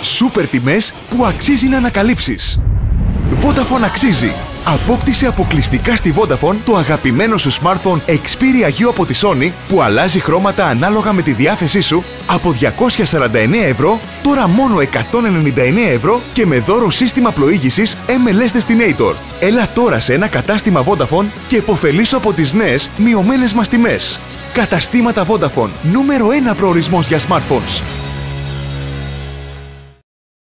Σούπερ τιμές που αξίζει να ανακαλύψεις. Vodafone αξίζει. Απόκτησε αποκλειστικά στη Vodafone το αγαπημένο σου smartphone Xperia U από τη Sony που αλλάζει χρώματα ανάλογα με τη διάθεσή σου από 249 ευρώ, τώρα μόνο 199 ευρώ και με δώρο σύστημα πλοήγησης MLS Destinator. Έλα τώρα σε ένα κατάστημα Vodafone και υποφελήσου από τις νέες μειωμένες μας τιμές. Καταστήματα Vodafone, νούμερο 1 προορισμός για smartphones.